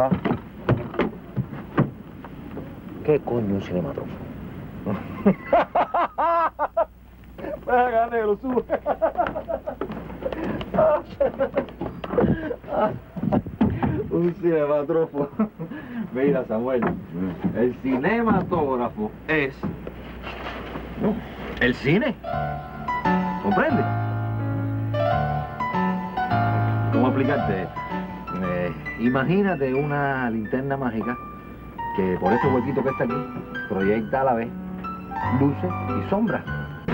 ¿Ah? ¿Qué coño un cinematógrafo? Venga, negro, sube. Un cinematógrafo. Mira, Samuel, el cinematógrafo es ¿El cine? ¿Comprende? ¿Cómo explicarte? Imagínate una linterna mágica que por este huequito que está aquí proyecta a la vez luces y sombras.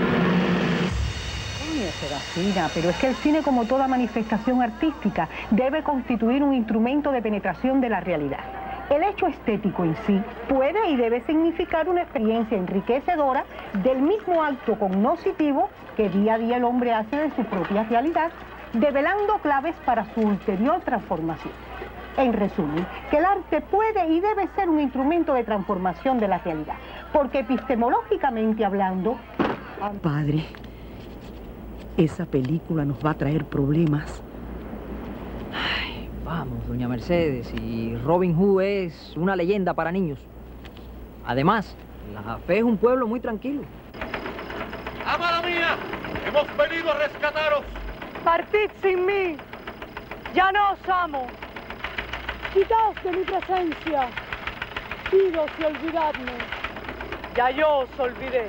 Serafina, pero es que el cine, como toda manifestación artística, debe constituir un instrumento de penetración de la realidad. El hecho estético en sí puede y debe significar una experiencia enriquecedora del mismo acto cognoscitivo que día a día el hombre hace de su propia realidad, develando claves para su ulterior transformación. En resumen, que el arte puede y debe ser un instrumento de transformación de la realidad, porque epistemológicamente hablando... Padre, esa película nos va a traer problemas. Ay, vamos, doña Mercedes, y Robin Hood es una leyenda para niños. Además, La Fe es un pueblo muy tranquilo. ¡Amada mía! ¡Hemos venido a rescataros! Partid sin mí, ya no os amo. Quitaos de mi presencia, idos y olvidadme, ya yo os olvidé.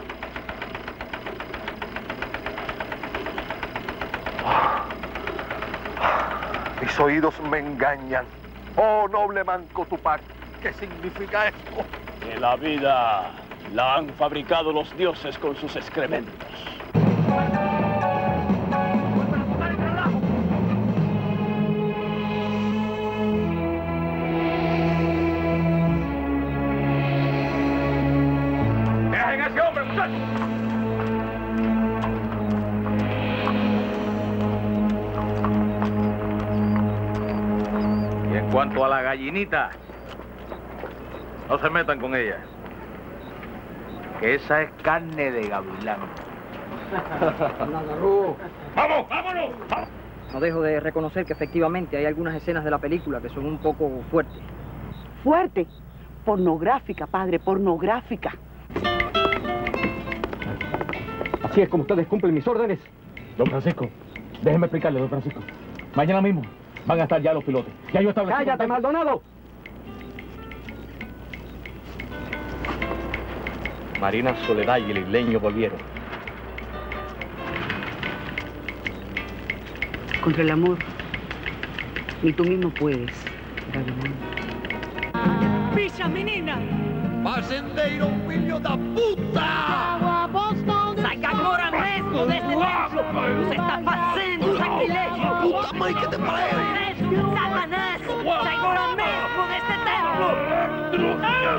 Mis oídos me engañan. Oh, noble manco Tupac, ¿qué significa esto? Que la vida la han fabricado los dioses con sus excrementos. ¡Dejen a ese hombre, muchachos! Y en cuanto a la gallinita, no se metan con ella, que esa es carne de gavilán. ¡Vamos, vámonos! No dejo de reconocer que efectivamente hay algunas escenas de la película que son un poco fuertes. Fuerte. Pornográfica, padre, pornográfica. Así es como ustedes cumplen mis órdenes. Don Francisco, déjeme explicarle, don Francisco. Mañana mismo van a estar ya los pilotos. Ya yo establecí... ¡Cállate, Maldonado! Marina Soledad y el isleño volvieron. Contra el amor, ni tú mismo puedes, Gavilán. ¡Pisa, menina! ¡Facendeiro, filho da puta! ¡Saca agora mesmo deste templo! Você está fazendo sacrilégio! Puta mãe que te pariu! Satanás! Sai agora mesmo deste templo!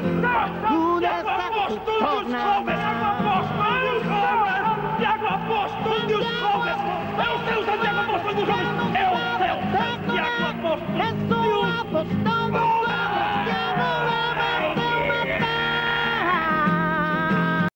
Santiago Apóstolo dos Homens! É o seu Santiago Apóstolo dos Homens! É o seu Santiago Apóstolo dos Homens!